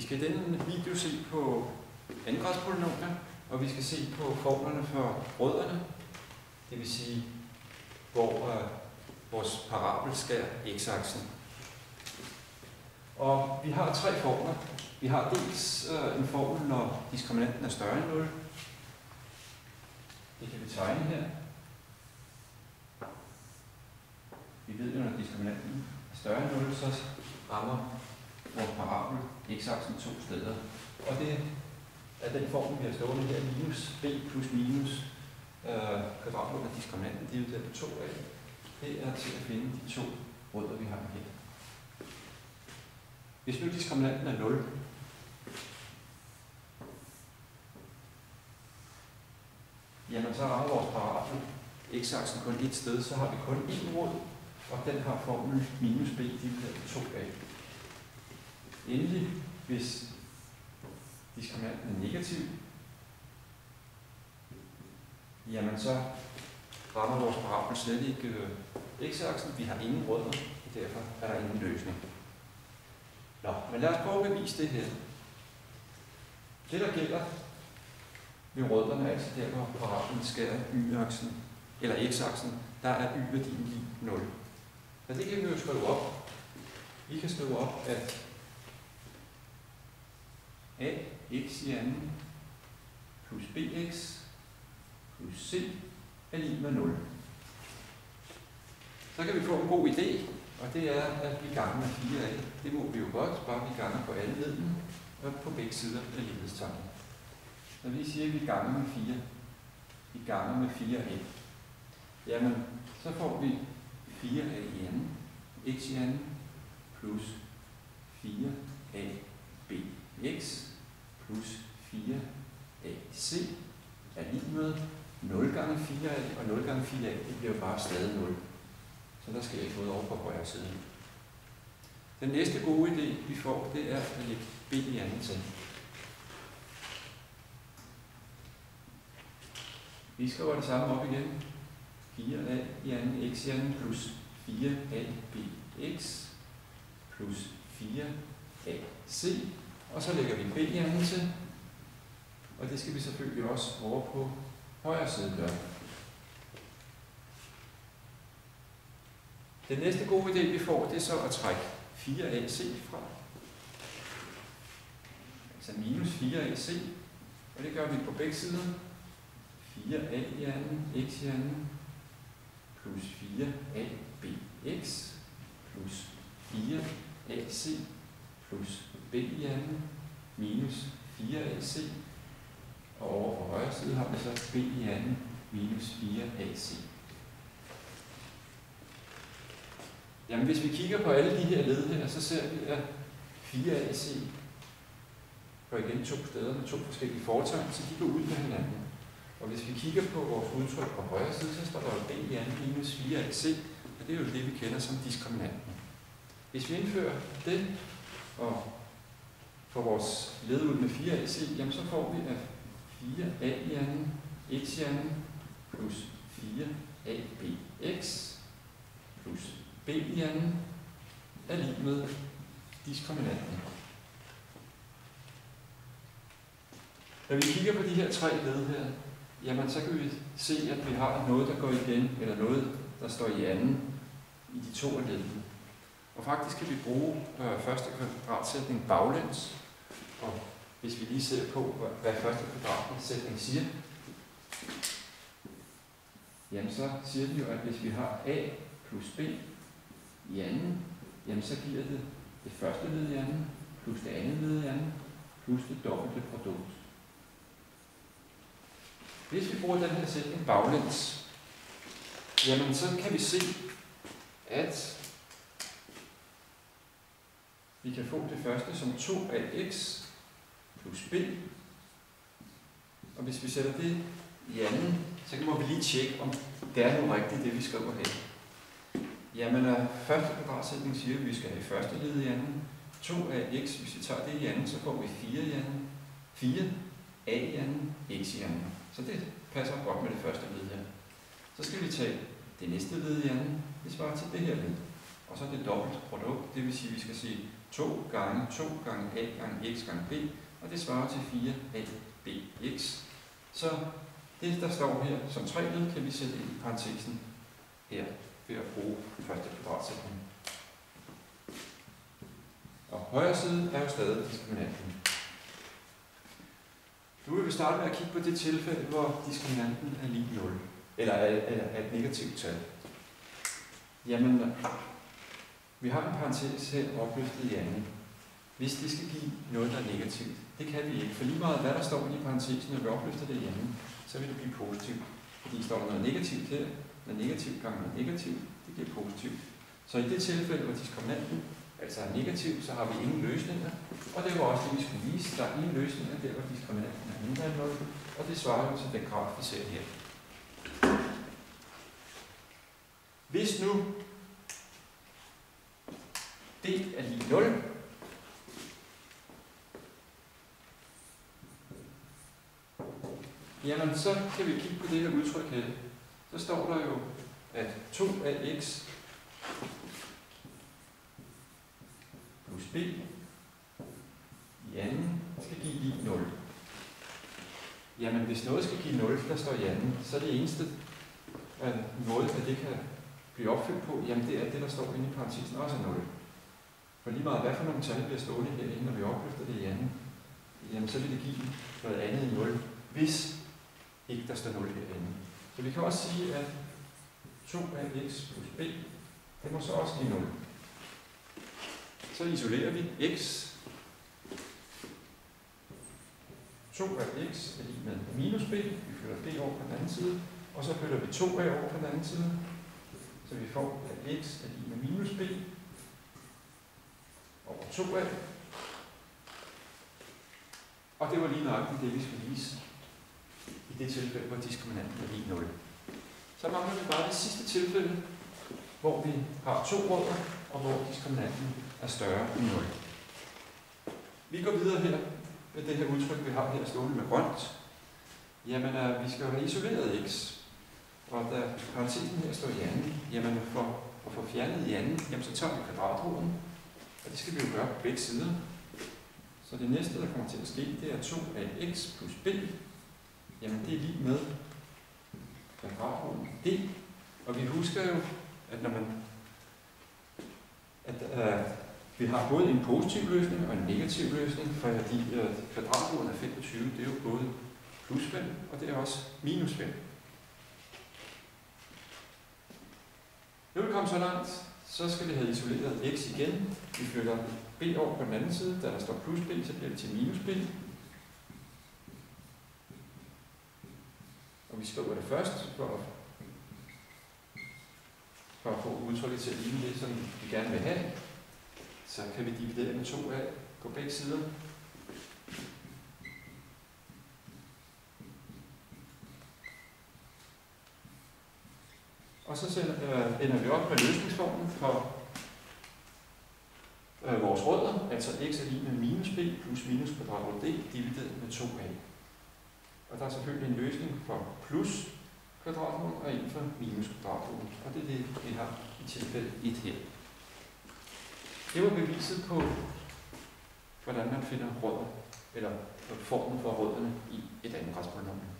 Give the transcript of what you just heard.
skal i denne video se på andengradspolynomier, og vi skal se på formlerne for rødderne, det vil sige, hvor vores parabel skærer x-aksen. Og vi har tre formler. Vi har dels en formel, når diskriminanten er større end 0. Det kan vi tegne her. Vi ved jo, når diskriminanten er større end 0, så rammer vores parabel x-aksen to steder. Og det er den formel, vi har stående her, minus b plus minus kvadratmål af diskriminanten divideret på 2a. Det er til at finde de to rødder, vi har her. Hvis nu diskriminanten er 0, jamen så rammer vores parabel x-aksen kun et sted, så har vi kun én rod, og den har formel minus b divideret på 2a. Endelig, hvis diskriminanten er negativ, jamen så rammer vores parabel slet ikke x-aksen. Vi har ingen rødder, og derfor er der ingen løsning. Nå, men lad os prøve at bevise det her. Det, der gælder ved rødderne, er altså der, hvor parabelen skærer y-aksen, eller x-aksen, der er y-værdien lig 0. Og det kan vi jo skrive op. Vi kan skrive op, at a x i anden plus bx plus c er lig med 0. Så kan vi få en god idé, og det er, at vi ganger med 4a. Det må vi jo godt, bare vi ganger på alle ledene og på begge sider af lighedstegnet. Når vi siger, at vi ganger med 4, vi ganger med 4a, jamen så får vi 4a i anden, x i anden, plus 4abx plus 4ac er lig med 0 gange 4a, og 0 gange 4a, det bliver bare stadig 0. Så der skal ikke noget over på højre side. Den næste gode idé, vi får, det er at lægge b i anden til. Vi skriver det samme op igen. 4a i anden, x i anden, plus 4abx plus 4ac. Og så lægger vi b i anden til. Og det skal vi selvfølgelig også over på højre side gøre. Den næste gode idé, vi får, det er så at trække 4ac fra. Altså minus 4ac. Og det gør vi på begge sider. 4a i anden, x i anden, plus 4abx, plus 4ac, plus b i anden, minus 4ac. Og over på højre side har vi så b i anden, minus 4ac. Jamen hvis vi kigger på alle de her led her, så ser vi, at 4ac går igen to steder med to forskellige fortegn, så de går ud med hinanden. Og hvis vi kigger på vores udtryk på højre side, så står der jo b i anden minus 4ac, og det er jo det, vi kender som diskriminanten. Hvis vi indfører det og får vores led ud med 4ac, jamen så får vi, at 4a i anden, x i anden, plus 4abx, plus b i anden, er lig med diskriminanten. Når vi kigger på de her tre led her, jamen så kan vi se, at vi har noget, der går igen, eller noget, der står i anden i de to af ledene. Og faktisk kan vi bruge første kvadratsætning baglæns, og hvis vi lige ser på, hvad første kvadratsætning siger, jamen så siger vi jo, at hvis vi har a plus b i anden, jamen så giver det første led i anden, plus det andet led i anden, plus det dobbelte produkt. Hvis vi bruger den her sætning baglæns, jamen så kan vi se, at vi kan få det første som 2ax plus b. Og hvis vi sætter det i anden, så må vi lige tjekke, om det er nu rigtigt, det vi skriver her. Jamen, første kvadratsætning siger, at vi skal have første led i anden. 2ax, hvis vi tager det i anden, så får vi 4 i anden. 4a i anden, x i anden. Så det passer godt med det første led her. Så skal vi tage det næste led i anden. Det svarer til det her led. Og så det dobbelt produkt, det vil sige, at vi skal se 2 gange a gange x gange b, og det svarer til 4abx. Så det, der står her som 3 led, kan vi sætte ind i parentesen her ved at bruge første kvadratsætning. Og højre side er jo stadig diskriminanten. Nu vil vi starte med at kigge på det tilfælde, hvor diskriminanten er lig 0, eller er et negativt tal. Jamen, vi har en parentes her opløftet i anden. Hvis det skal give noget, der er negativt, det kan vi ikke. For lige meget hvad der står i parentesen, når vi opløfter det i anden, så vil det blive positivt. Fordi står der noget negativt her, noget negativt gange noget negativt, det giver positivt. Så i det tilfælde, hvor diskriminanten altså er negativ, så har vi ingen løsninger. Og det var også det, vi skulle vise. Der er ingen løsninger der, hvor diskriminanten er mindre end 0. Og det svarer jo til den graf, vi ser her. Hvis nu det er lig 0, jamen så kan vi kigge på det her udtryk her. Så står der jo, at 2ax plus b i anden skal give lig 0. Jamen hvis noget skal give 0, der står i anden, så er det eneste måde, at det kan blive opfyldt på, jamen det er det, der står inde i parentesen, også er 0. For lige meget hvad for nogle tal bliver stående herinde, når vi opløfter det i anden, jamen så vil det give noget andet end 0, hvis ikke der står 0 herinde. Så vi kan også sige, at 2ax plus b, det må så også give 0. Så isolerer vi x. 2ax er lig med minus b. Vi flytter b over på den anden side. Og så flytter vi 2a over på den anden side. Så vi får, at x er lig med minus b over 2a. Og det var lige nøjagtigt det, vi skulle vise i det tilfælde, hvor diskriminanten er lig 0. Så mangler vi bare det sidste tilfælde, hvor vi har 2 rødder, og hvor diskriminanten er større end 0. Vi går videre her med det her udtryk, vi har her stående med grønt. Jamen, vi skal jo have isoleret x. Og da parentesen her står i anden, jamen for at få fjernet i anden, jamen så tager vi kvadratroden. Og det skal vi jo gøre på begge sider. Så det næste, der kommer til at ske, det er 2ax plus b. Jamen det er lig med kvadratroden d. Og vi husker jo, at når vi har både en positiv løsning og en negativ løsning, fordi kvadratroden af 25, det er jo både plus 5, og det er også minus 5. Nu er vi kommet så langt, så skal vi have isoleret x igen. Vi flytter b over på den anden side, da der står plus b, så bliver det til minus b. Og vi skriver det først, for at få udtrykket til at ligne det, som vi gerne vil have. Så kan vi dividere med 2 af på begge sider. Og så ender vi op med løsningsformen for vores rødder, altså x er lig med minus b plus minus kvadratroden d divideret med 2a. Og der er selvfølgelig en løsning for plus kvadratroden og en for minus kvadratroden. Og det er det, vi har i tilfælde 1 her. Det var beviset på, hvordan man finder rødder, eller formen for rødderne i et andengradspolynomium.